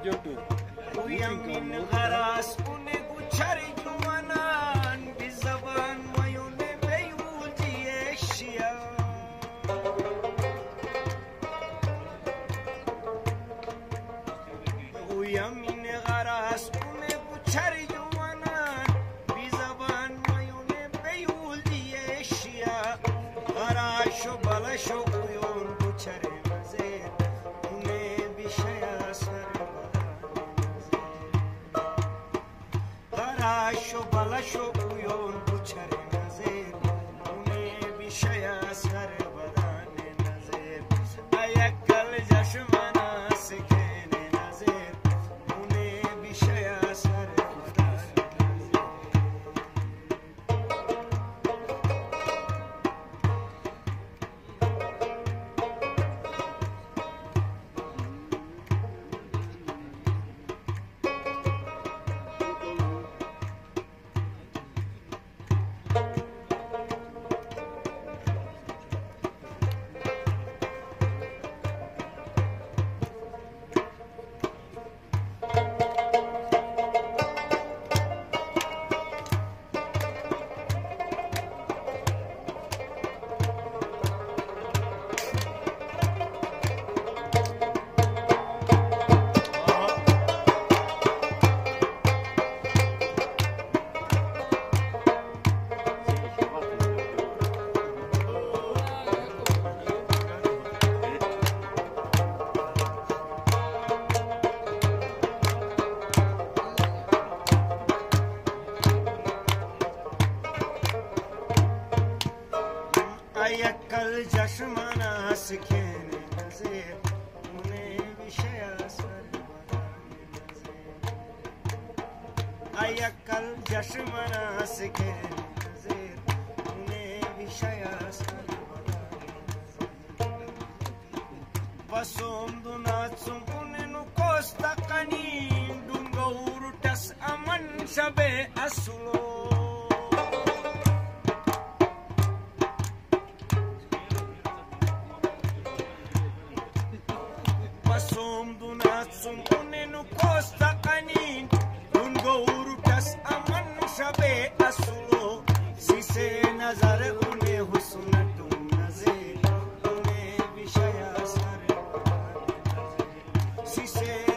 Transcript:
ويمين غراس ونقشر جوانان بزبان ويون بيوتي الشيا ويمين غراس ونقشر جوانان بزبان ويون بيوتي الشيا غراشو بلاشو ويون بشر مزيد ونبي شيا سر غراشو بلاشو ويون بشر مزيد ونبي شيا سر بدن نزيد ايكل جشمنا سكين نزيد ونبي شيا سر بدن ايكل جشمنا سكين نزيد ونبي شيا سر بدن نزيد ايكل جشمنا سكين نزيد ونبي شيا سر بدن بسوم دوناتسوم وننو كوستا قنين دونغورو تس امن شبه اسلو Som donatsum unenu costa canin un gouru tas aman shabe asulo si se nazar une husnatum nazir une vishaya sare si se